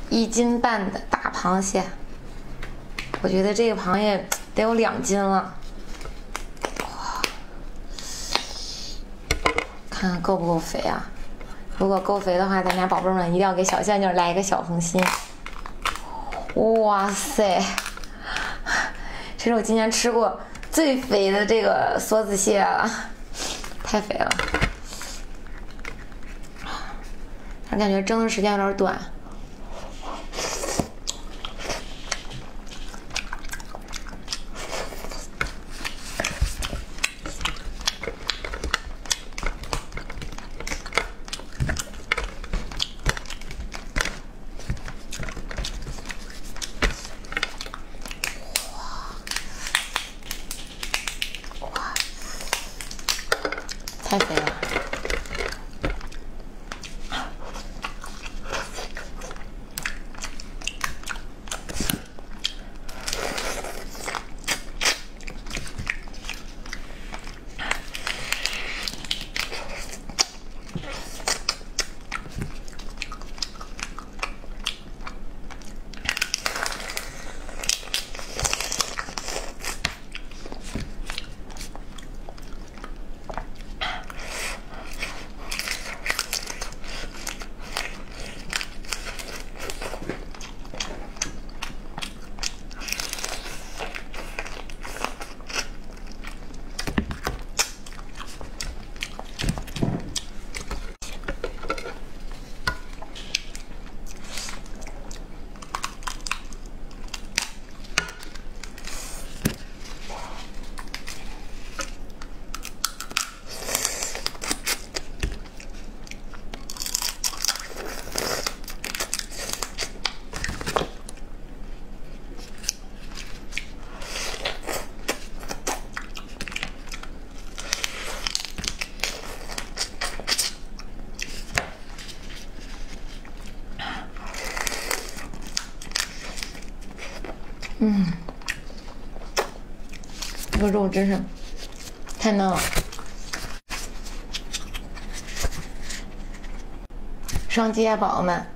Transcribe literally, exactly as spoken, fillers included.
一斤半的大螃蟹，我觉得这个螃蟹得有两斤了。哇，看看够不够肥啊？如果够肥的话，咱家宝贝们一定要给小仙女来一个小红心。哇塞，这是我今年吃过最肥的这个梭子蟹了，太肥了。我感觉蒸的时间有点短。 太肥了，嗯，这个肉真是太嫩了。上街，宝宝们！